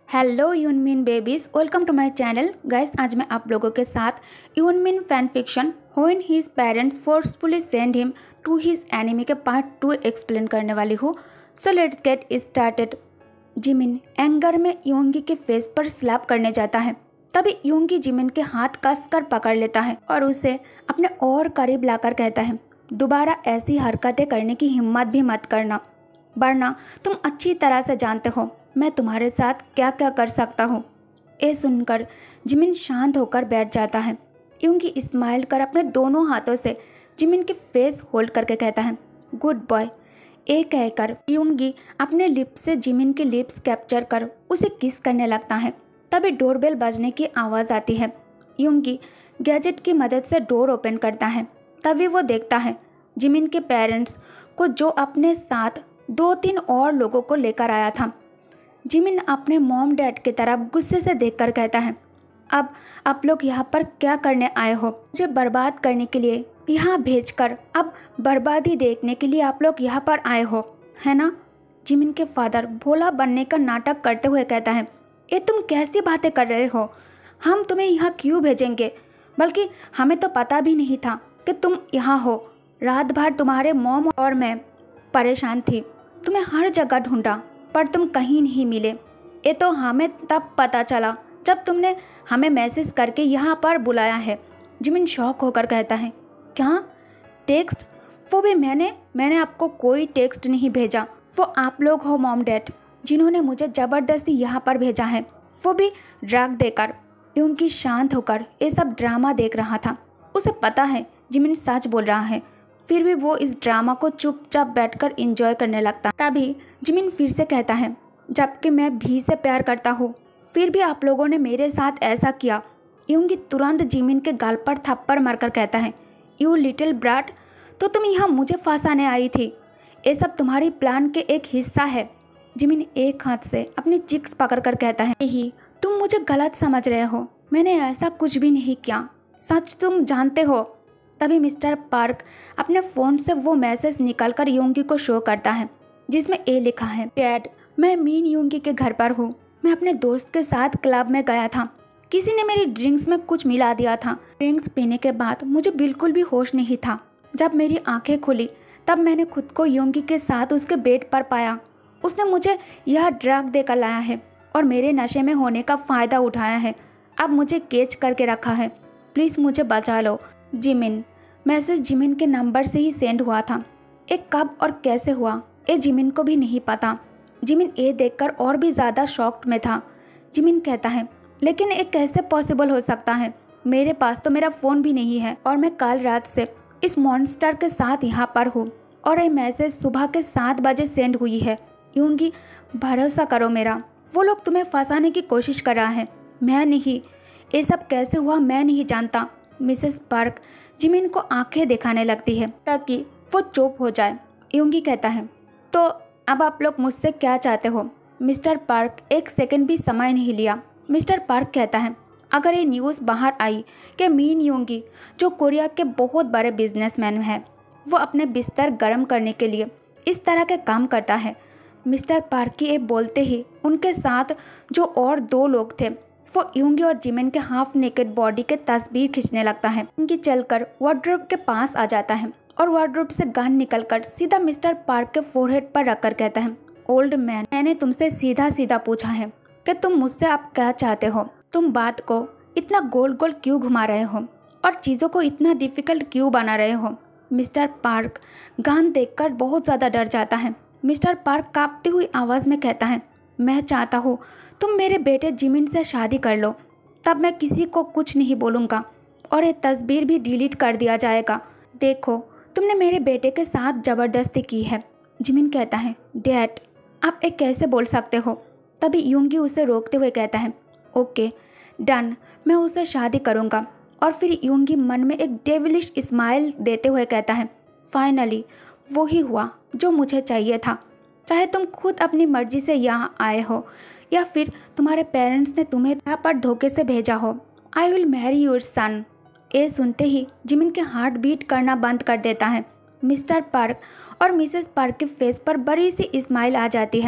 Hello Yoonmin babies, welcome to my channel guys. आज मैं आप लोगों के साथ Yoonmin fan fiction when his parents forcefully send him to his enemy के पार्ट 2 एक्सप्लेन करने वाली हूँ। So let's get started. Jimin anger में योंगी के फेस पर स्लैप करने जाता है। तभी योंगी जिमिन के हाथ कसकर पकड़ लेता है और उसे अपने और करीब लाकर कहता है, दोबारा ऐसी हरकतें करने की हिम्मत भी मत करना, वरना तुम अच्छी तरह से जानते हो मैं तुम्हारे साथ क्या क्या कर सकता हूँ। ये सुनकर जिमिन शांत होकर बैठ जाता है। योंगी स्माइल कर अपने दोनों हाथों से जिमिन के फेस होल्ड करके कहता है, गुड बॉय। ये कहकर योंगी अपने लिप्स से जिमिन के लिप्स कैप्चर कर उसे किस करने लगता है। तभी डोरबेल बजने की आवाज़ आती है। योंगी गैजेट की मदद से डोर ओपन करता है। तभी वो देखता है जिमिन के पेरेंट्स को, जो अपने साथ 2-3 और लोगों को लेकर आया था। जिमिन अपने मॉम डैड की तरफ गुस्से से देखकर कहता है, अब आप लोग यहाँ पर क्या करने आए हो? मुझे बर्बाद करने के लिए यहाँ भेजकर अब बर्बादी देखने के लिए आप लोग यहाँ पर आए हो, है ना? जिमिन के फादर भोला बनने का नाटक करते हुए कहता है, ये तुम कैसी बातें कर रहे हो? हम तुम्हें यहाँ क्यों भेजेंगे? बल्कि हमें तो पता भी नहीं था कि तुम यहाँ हो। रात भर तुम्हारे मॉम और मैं परेशान थी, तुम्हें हर जगह ढूंढा पर तुम कहीं नहीं मिले। ये तो हमें तब पता चला जब तुमने हमें मैसेज करके यहाँ पर बुलाया है। जिमिन शॉक होकर कहता है, क्या टेक्स्ट? वो भी मैंने आपको कोई टेक्स्ट नहीं भेजा। वो आप लोग हो मॉम डैड जिन्होंने मुझे ज़बरदस्ती यहाँ पर भेजा है, वो भी ड्रग देकर। योंगी शांत होकर ये सब ड्रामा देख रहा था। उसे पता है जिमिन सच बोल रहा है, फिर भी वो इस ड्रामा को चुपचाप बैठकर एंजॉय करने लगता। तभी जिमिन फिर से कहता है, जबकि मैं भी से प्यार करता हूँ, फिर भी आप लोगों ने मेरे साथ ऐसा किया। योंगी तुरंत जिमिन के गाल पर थप्पड़ मारकर कहता है, यू लिटिल ब्राट, तो तुम यहाँ मुझे फंसाने आई थी। ये सब तुम्हारी प्लान के एक हिस्सा है। जिमिन एक हाथ से अपनी चिक्स पकड़कर कहता है, नहीं, तुम मुझे गलत समझ रहे हो, मैंने ऐसा कुछ भी नहीं किया, सच तुम जानते हो। तभी मिस्टर पार्क अपने फ़ोन से वो मैसेज निकालकर योंगी को शो करता है, जिसमें ए लिखा है, डैड मैं मीन योंगी के घर पर हूँ। मैं अपने दोस्त के साथ क्लब में गया था, किसी ने मेरी ड्रिंक्स में कुछ मिला दिया था। ड्रिंक्स पीने के बाद मुझे बिल्कुल भी होश नहीं था। जब मेरी आंखें खुली तब मैंने खुद को योंगी के साथ उसके बेड पर पाया। उसने मुझे यह ड्रग देकर लाया है और मेरे नशे में होने का फ़ायदा उठाया है। अब मुझे कैच करके रखा है, प्लीज़ मुझे बचा लो। जिमिन। मैसेज जिमिन के नंबर से ही सेंड हुआ था। एक कब और कैसे हुआ ये जिमिन को भी नहीं पता। जिमिन ये देखकर और भी ज़्यादा शॉक्ड में था। जिमिन कहता है, लेकिन ये कैसे पॉसिबल हो सकता है? मेरे पास तो मेरा फ़ोन भी नहीं है और मैं कल रात से इस मॉन्स्टर के साथ यहाँ पर हूँ और ये मैसेज सुबह के 7 बजे सेंड हुई है। योंगी, भरोसा करो मेरा, वो लोग तुम्हें फंसाने की कोशिश कर रहा है, मैं नहीं। ये सब कैसे हुआ मैं नहीं जानता। मिसेस पार्क जिमिन को आंखें दिखाने लगती है ताकि वो चुप हो जाए। योंगी कहता है, तो अब आप लोग मुझसे क्या चाहते हो? मिस्टर पार्क एक सेकंड भी समय नहीं लिया। मिस्टर पार्क कहता है, अगर ये न्यूज़ बाहर आई कि मीन योंगी, जो कोरिया के बहुत बड़े बिजनेसमैन हैं, वो अपने बिस्तर गर्म करने के लिए इस तरह के काम करता है। मिस्टर पार्क की ये बोलते ही उनके साथ जो और 2 लोग थे, वो योंगी और जिमिन के हाफ नेकेड बॉडी के तस्वीर खींचने लगता है। योंगी चलकर वार्डरोब के पास आ जाता है और वार्डरोब से गन निकलकर सीधा मिस्टर पार्क के फोरहेड पर रखकर कहता है, ओल्ड मैन, मैंने तुमसे सीधा सीधा पूछा है कि तुम मुझसे आप क्या चाहते हो? तुम बात को इतना गोल गोल क्यों घुमा रहे हो और चीज़ों को इतना डिफिकल्ट क्यों बना रहे हो? मिस्टर पार्क गन देखकर बहुत ज़्यादा डर जाता है। मिस्टर पार्क कांपती हुई आवाज़ में कहता है, मैं चाहता हूँ तुम मेरे बेटे जिमिन से शादी कर लो, तब मैं किसी को कुछ नहीं बोलूँगा और ये तस्वीर भी डिलीट कर दिया जाएगा। देखो, तुमने मेरे बेटे के साथ ज़बरदस्ती की है। जिमिन कहता है, डैड आप ये कैसे बोल सकते हो? तभी योंगी उसे रोकते हुए कहता है, ओके डन, मैं उससे शादी करूँगा। और फिर योंगी मन में एक डेविलिश स्माइल देते हुए कहता है, फाइनली वही हुआ जो मुझे चाहिए था। चाहे तुम खुद अपनी मर्जी से यहाँ आए हो या फिर तुम्हारे पेरेंट्स ने तुम्हें यहाँ पर धोखे से भेजा हो, I will marry your son. ये सुनते ही जिमिन के हार्ट बीट करना बंद कर देता है। मिस्टर पार्क और मिसेस पार्क के फेस पर बड़ी सी स्माइल आ जाती है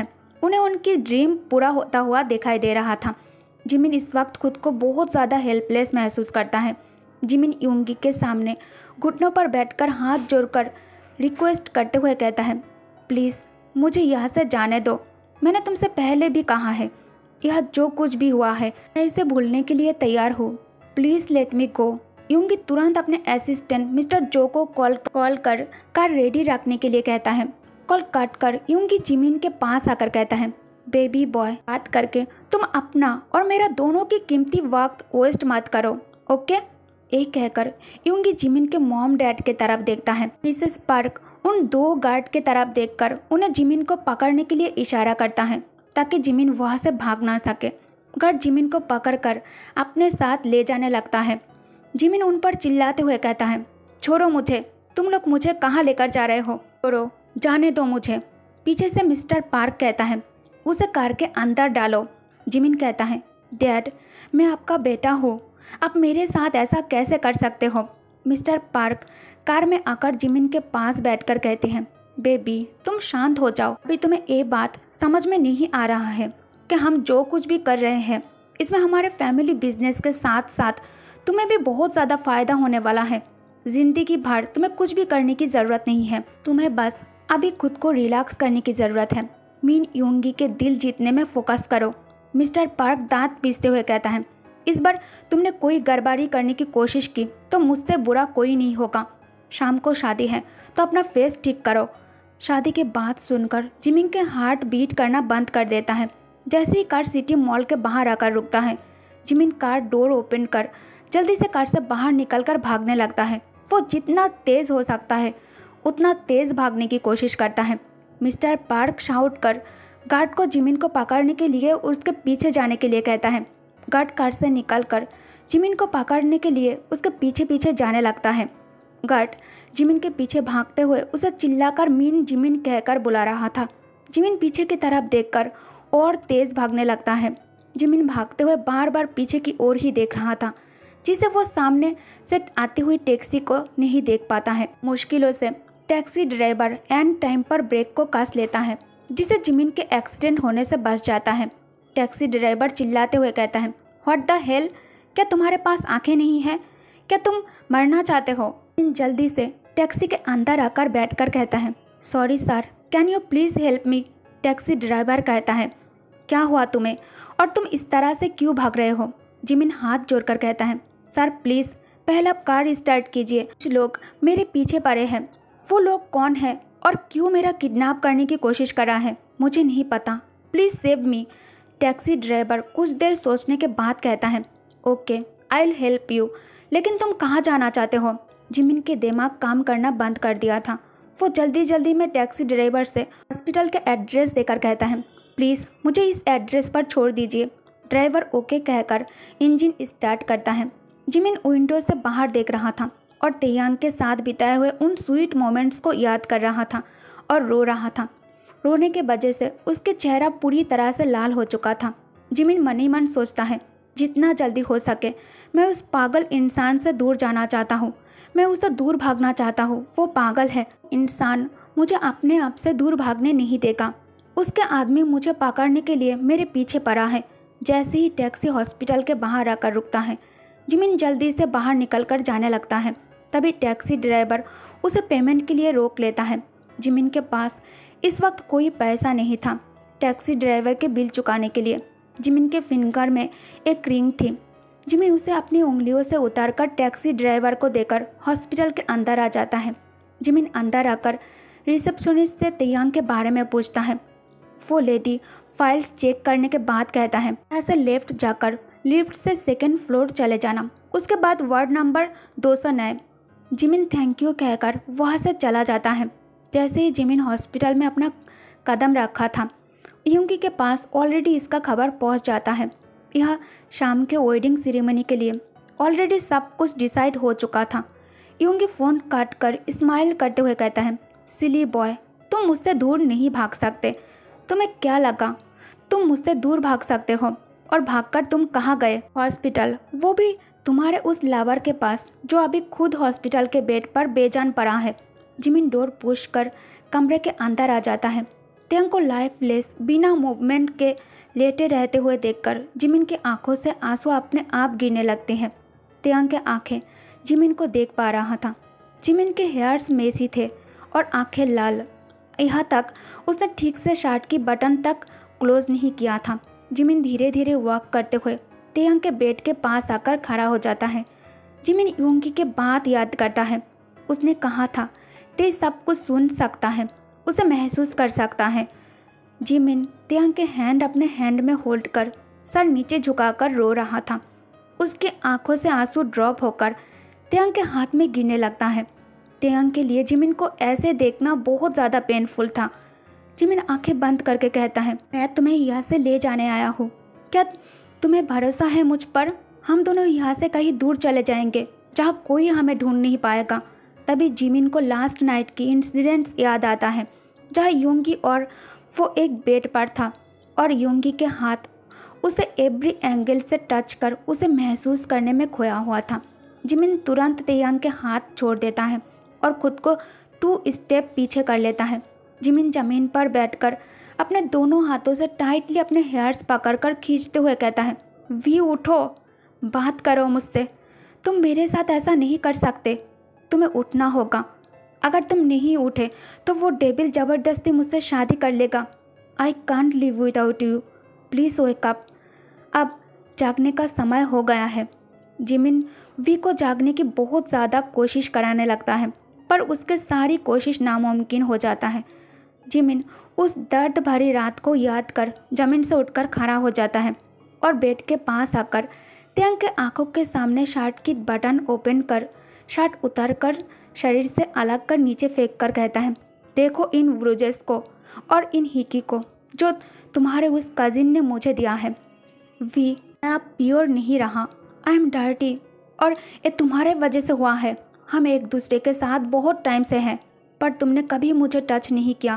उन्हें उनकी ड्रीम पूरा होता हुआ दिखाई दे रहा था। जिमिन इस वक्त खुद को बहुत ज़्यादा हेल्पलेस महसूस करता है। जिमिन यूंगी के सामने घुटनों पर बैठकर हाथ जोड़कर रिक्वेस्ट करते हुए कहता है, प्लीज़ मुझे यहाँ से जाने दो। मैंने तुमसे पहले भी कहा है, यह जो कुछ भी हुआ है मैं इसे भूलने के लिए तैयार हूँ। प्लीज़ लेट मी गो। यूंगी तुरंत अपने असिस्टेंट मिस्टर जो को कॉल कर कार रेडी रखने के लिए कहता है। कॉल काट कर यूंगी जिमिन के पास आकर कहता है, बेबी बॉय, बात करके तुम अपना और मेरा दोनों की कीमती वक्त वेस्ट मत करो, ओके? एक कहकर यूंगी जिमिन के मॉम डैड के तरफ देखता है। मिसेस पार्क उन 2 गार्ड के तरफ देखकर उन्हें जिमिन को पकड़ने के लिए इशारा करता है ताकि जिमिन वहाँ से भाग ना सके। गार्ड जिमिन को पकड़कर अपने साथ ले जाने लगता है। जिमिन उन पर चिल्लाते हुए कहता है, छोड़ो मुझे, तुम लोग मुझे कहाँ लेकर जा रहे हो? छोड़ो, जाने दो मुझे। पीछे से मिस्टर पार्क कहता है, उसे कार के अंदर डालो। जिमिन कहता है, डैड मैं आपका बेटा हूँ, आप मेरे साथ ऐसा कैसे कर सकते हो? मिस्टर पार्क कार में आकर जिमिन के पास बैठकर कहते हैं, बेबी तुम शांत हो जाओ। अभी तुम्हें ये बात समझ में नहीं आ रहा है कि हम जो कुछ भी कर रहे हैं इसमें हमारे फैमिली बिजनेस के साथ साथ तुम्हें भी बहुत ज़्यादा फ़ायदा होने वाला है। ज़िंदगी भर तुम्हें कुछ भी करने की ज़रूरत नहीं है, तुम्हें बस अभी खुद को रिलैक्स करने की ज़रूरत है। मिन यूंगी के दिल जीतने में फोकस करो। मिस्टर पार्क दांत पीसते हुए कहता है, इस बार तुमने कोई गड़बड़ी करने की कोशिश की तो मुझसे बुरा कोई नहीं होगा। शाम को शादी है तो अपना फेस ठीक करो। शादी के बात सुनकर जिमिन के हार्ट बीट करना बंद कर देता है। जैसे ही कार सिटी मॉल के बाहर आकर रुकता है, जिमिन कार डोर ओपन कर जल्दी से कार से बाहर निकलकर भागने लगता है। वो जितना तेज़ हो सकता है उतना तेज़ भागने की कोशिश करता है। मिस्टर पार्क शाउट कर गार्ड को जिमिन को पकड़ने के लिए उसके पीछे जाने के लिए कहता है। गार्ड कार से निकलकर जिमिन को पकड़ने के लिए उसके पीछे पीछे जाने लगता है। गार्ड जिमिन के पीछे भागते हुए उसे चिल्लाकर मीन जिमिन कहकर बुला रहा था। जिमिन पीछे की तरफ देखकर और तेज़ भागने लगता है। जिमिन भागते हुए बार बार पीछे की ओर ही देख रहा था, जिसे वो सामने से आती हुई टैक्सी को नहीं देख पाता है। मुश्किलों से टैक्सी ड्राइवर एंड टाइम पर ब्रेक को कस लेता है, जिसे जिमिन के एक्सीडेंट होने से बच जाता है। टैक्सी ड्राइवर चिल्लाते हुए कहता है, व्हाट द हेल, क्या तुम्हारे पास आंखें नहीं हैं? क्या तुम मरना चाहते हो? जल्दी से टैक्सी के अंदर आकर बैठकर कहता है, sorry sir, can you please help me? Taxi driver कहता है, क्या हुआ तुम्हें और तुम इस तरह से क्यों भाग रहे हो? जिमिन हाथ जोड़कर कहता है, सर प्लीज़ पहले आप कार स्टार्ट कीजिए। कुछ लोग मेरे पीछे पड़े हैं। वो लोग कौन है और क्यों मेरा किडनैप करने की कोशिश कर रहा है मुझे नहीं पता। Please save me. Taxi driver कुछ देर सोचने के बाद कहता है, okay I will help you, लेकिन तुम कहाँ जाना चाहते हो? जिमिन के दिमाग काम करना बंद कर दिया था। वो जल्दी जल्दी में टैक्सी ड्राइवर से हॉस्पिटल के एड्रेस देकर कहता है, प्लीज़ मुझे इस एड्रेस पर छोड़ दीजिए। ड्राइवर ओके कहकर इंजन स्टार्ट करता है। जिमिन विंडो से बाहर देख रहा था और तेयांग के साथ बिताए हुए उन स्वीट मोमेंट्स को याद कर रहा था और रो रहा था। रोने के वजह से उसके चेहरा पूरी तरह से लाल हो चुका था। जिमिन मन ही मन सोचता है, जितना जल्दी हो सके मैं उस पागल इंसान से दूर जाना चाहता हूँ, मैं उससे दूर भागना चाहता हूँ। वो पागल है, इंसान मुझे अपने आप से दूर भागने नहीं देगा। उसके आदमी मुझे पकड़ने के लिए मेरे पीछे पड़ा है। जैसे ही टैक्सी हॉस्पिटल के बाहर आकर रुकता है, जिमिन जल्दी से बाहर निकलकर जाने लगता है। तभी टैक्सी ड्राइवर उसे पेमेंट के लिए रोक लेता है। जिमिन के पास इस वक्त कोई पैसा नहीं था टैक्सी ड्राइवर के बिल चुकाने के लिए। जिमिन के फिंगर में एक रिंग थी। जिमिन उसे अपनी उंगलियों से उतारकर टैक्सी ड्राइवर को देकर हॉस्पिटल के अंदर आ जाता है। जिमिन अंदर आकर रिसेप्शनिस्ट से तेयांग के बारे में पूछता है। वो लेडी फाइल्स चेक करने के बाद कहता है, यहाँ से लेफ्ट जाकर लिफ्ट से 2nd फ्लोर चले जाना, उसके बाद ward number 209। Jimin thank you कहकर वहाँ से चला जाता है। जैसे ही जिमिन हॉस्पिटल में अपना कदम रखा था, यूंगी के पास ऑलरेडी इसका खबर पहुँच जाता है। यह शाम के वेडिंग सेरेमनी के लिए ऑलरेडी सब कुछ डिसाइड हो चुका था। यूंगी फ़ोन काट कर स्माइल करते हुए कहता है, सिली बॉय, तुम मुझसे दूर नहीं भाग सकते। तुम्हें क्या लगा तुम मुझसे दूर भाग सकते हो? और भागकर तुम कहाँ गए? हॉस्पिटल, वो भी तुम्हारे उस लवर के पास जो अभी खुद हॉस्पिटल के बेड पर बेजान पड़ा है। जिमिन डोर पुश कर कमरे के अंदर आ जाता है। तेयंग को लाइफलेस बिना मूवमेंट के लेटे रहते हुए देखकर जिमिन की आंखों से आंसू अपने आप गिरने लगते हैं। तेयंग के आंखें जिमिन को देख पा रहा था। जिमिन के हेयर्स मेसी थे और आंखें लाल। यहाँ तक उसने ठीक से शर्ट की बटन तक क्लोज नहीं किया था। जिमिन धीरे धीरे वॉक करते हुए तेयंग के बेड के पास आकर खड़ा हो जाता है। जिमिन योंगी के बात याद करता है। उसने कहा था ते सब कुछ सुन सकता है, उसे महसूस कर सकता है। जिमिन तेयंग के हैंड अपने हैंड में होल्ड कर सर नीचे झुकाकर रो रहा था। उसकी आंखों से आंसू ड्रॉप होकर तेयंग के हाथ में गिरने लगता है। तेयंग के लिए जिमिन को ऐसे देखना बहुत ज़्यादा पेनफुल था। जिमिन आंखें बंद करके कहता है, मैं तुम्हें यहाँ से ले जाने आया हूँ। क्या तुम्हें भरोसा है मुझ पर? हम दोनों यहाँ से कहीं दूर चले जाएंगे जहाँ कोई हमें ढूंढ नहीं पाएगा। तभी जिमिन को लास्ट नाइट की इंसिडेंट्स याद आता है जहाँ योंगी और वो एक बेड पर था और योंगी के हाथ उसे एवरी एंगल से टच कर उसे महसूस करने में खोया हुआ था। जिमिन तुरंत तेयंग के हाथ छोड़ देता है और खुद को 2 स्टेप पीछे कर लेता है। जिमिन ज़मीन पर बैठकर अपने दोनों हाथों से टाइटली अपने हेयर्स पकड़कर खींचते हुए कहता है, वी उठो, बात करो मुझसे। तुम मेरे साथ ऐसा नहीं कर सकते, तुम्हें उठना होगा। अगर तुम नहीं उठे तो वो डेविल ज़बरदस्ती मुझसे शादी कर लेगा। I can't live without you, please wake up. अब जागने का समय हो गया है। जिमिन वी को जागने की बहुत ज़्यादा कोशिश कराने लगता है पर उसके सारी कोशिश नामुमकिन हो जाता है। जिमिन उस दर्द भरी रात को याद कर जमीन से उठकर खड़ा हो जाता है और बेड के पास आकर तेयंग के आंखों के सामने शर्ट की बटन ओपन कर शर्ट उतार कर शरीर से अलग कर नीचे फेंक कर कहता है, देखो इन ब्रूजेस को और इन हिकी को जो तुम्हारे उस कजिन ने मुझे दिया है। वी, मैं अब प्योर नहीं रहा, आई एम डर्टी और ये तुम्हारे वजह से हुआ है। हम एक दूसरे के साथ बहुत टाइम से हैं पर तुमने कभी मुझे टच नहीं किया।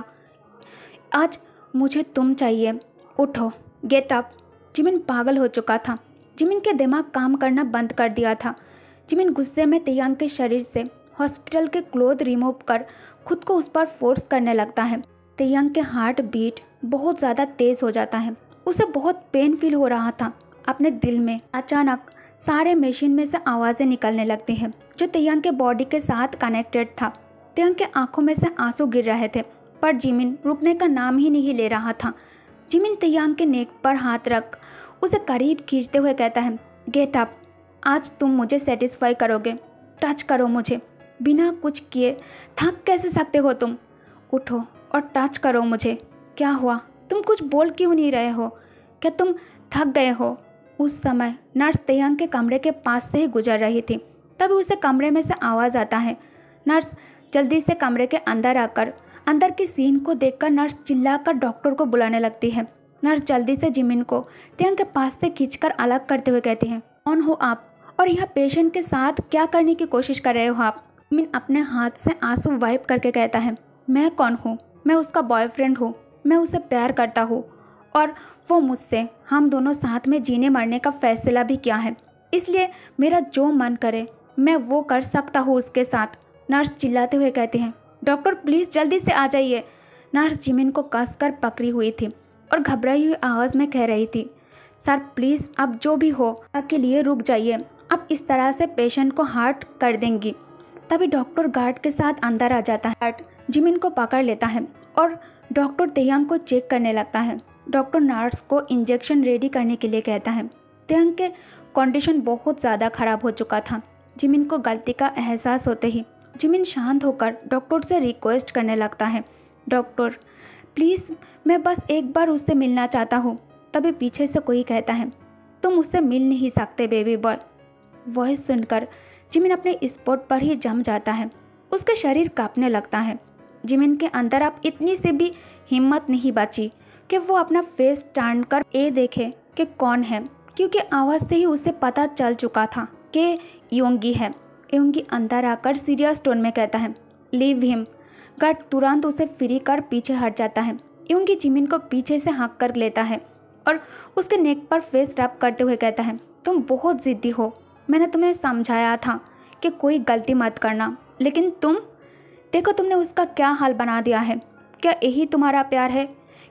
आज मुझे तुम चाहिए, उठो, गेट अप। जिमिन पागल हो चुका था। जिमिन के दिमाग काम करना बंद कर दिया था। जिमिन गुस्से में तेयंग के शरीर से हॉस्पिटल के क्लोथ रिमूव कर खुद को उस पर फोर्स करने लगता है। तेयंग के हार्ट बीट बहुत ज़्यादा तेज़ हो जाता है। उसे बहुत पेन फील हो रहा था अपने दिल में। अचानक सारे मशीन में से आवाज़ें निकलने लगती हैं जो तेयंग के बॉडी के साथ कनेक्टेड था। तेयंग के आंखों में से आंसू गिर रहे थे पर जिमिन रुकने का नाम ही नहीं ले रहा था। जिमिन तेयंग के नेक पर हाथ रख उसे करीब खींचते हुए कहता है, गेट अप, आज तुम मुझे सेटिस्फाई करोगे। टच करो मुझे, बिना कुछ किए थक कैसे सकते हो तुम? उठो और टच करो मुझे। क्या हुआ, तुम कुछ बोल क्यों नहीं रहे हो? क्या तुम थक गए हो? उस समय नर्स तेयंग के कमरे के पास से ही गुजर रही थी। तभी उसे कमरे में से आवाज़ आता है। नर्स जल्दी से कमरे के अंदर आकर अंदर की सीन को देखकर नर्स चिल्लाकर डॉक्टर को बुलाने लगती है। नर्स जल्दी से जिमिन को तेयंग के पास से खींचकर अलग करते हुए कहती है, कौन हो आप और यह पेशेंट के साथ क्या करने की कोशिश कर रहे हो आप? जिमिन अपने हाथ से आंसू वाइप करके कहता है, मैं कौन हूँ? मैं उसका बॉयफ्रेंड हूँ। मैं उसे प्यार करता हूँ और वो मुझसे। हम दोनों साथ में जीने मरने का फैसला भी किया है, इसलिए मेरा जो मन करे मैं वो कर सकता हूँ उसके साथ। नर्स चिल्लाते हुए कहती हैं, डॉक्टर प्लीज़ जल्दी से आ जाइए। नर्स जिमिन को कसकर पकड़ी हुई थी और घबराई हुई आवाज़ में कह रही थी, सर प्लीज़ अब जो भी हो के लिए रुक जाइए, अब इस तरह से पेशेंट को हार्ट कर देंगी। तभी डॉक्टर गार्ड के साथ अंदर आ जाता है। गार्ड जिमिन को पकड़ लेता है और डॉक्टर तेयंग को चेक करने लगता है। डॉक्टर नर्स को इंजेक्शन रेडी करने के लिए कहता है। तेयंग के कंडीशन बहुत ज़्यादा ख़राब हो चुका था। जिमिन को गलती का एहसास होते ही जिमिन शांत होकर डॉक्टर से रिक्वेस्ट करने लगता है, डॉक्टर प्लीज़ मैं बस एक बार उससे मिलना चाहता हूँ। तभी पीछे से कोई कहता है, तुम उससे मिल नहीं सकते बेबी बॉय। वॉइस सुनकर जिमिन अपने स्पॉट पर ही जम जाता है। उसका शरीर कांपने लगता है। जिमिन के अंदर अब इतनी सी भी हिम्मत नहीं बची कि वो अपना फेस टर्न कर ये देखे कि कौन है, क्योंकि आवाज़ से ही उसे पता चल चुका था कि योंगी है। योंगी अंदर आकर सीरियस टोन में कहता है, लीव हिम। गार्ड तुरंत उसे फ्री कर पीछे हट जाता है। योंगी जिमिन को पीछे से हाँक कर लेता है और उसके नेक पर फेस रब करते हुए कहता है, तुम बहुत ज़िद्दी हो। मैंने तुम्हें समझाया था कि कोई गलती मत करना, लेकिन तुम देखो तुमने उसका क्या हाल बना दिया है। क्या यही तुम्हारा प्यार है?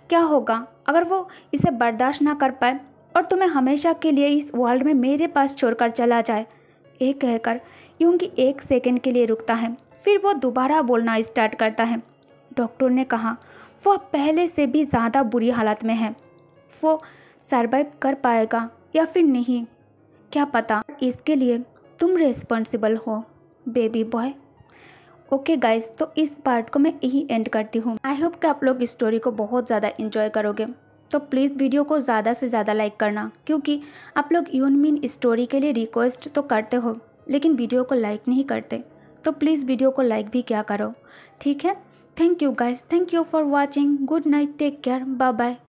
क्या होगा अगर वो इसे बर्दाश्त ना कर पाए और तुम्हें हमेशा के लिए इस वर्ल्ड में मेरे पास छोड़कर चला जाए। ये कहकर यूंगी 1 सेकंड के लिए रुकता है, फिर वो दोबारा बोलना स्टार्ट करता है। डॉक्टर ने कहा वो पहले से भी ज़्यादा बुरी हालत में है। वो सरवाइव कर पाएगा या फिर नहीं, क्या पता। इसके लिए तुम रिस्पॉन्सिबल हो बेबी बॉय। ओके गाइस, तो इस पार्ट को मैं यही एंड करती हूँ। आई होप कि आप लोग इस स्टोरी को बहुत ज़्यादा इंजॉय करोगे। तो प्लीज़ वीडियो को ज़्यादा से ज़्यादा लाइक करना, क्योंकि आप लोग यूनमिन स्टोरी के लिए रिक्वेस्ट तो करते हो लेकिन वीडियो को लाइक नहीं करते। तो प्लीज़ वीडियो को लाइक भी क्या करो, ठीक है। Thank you guys, thank you for watching. Good night, take care, bye bye.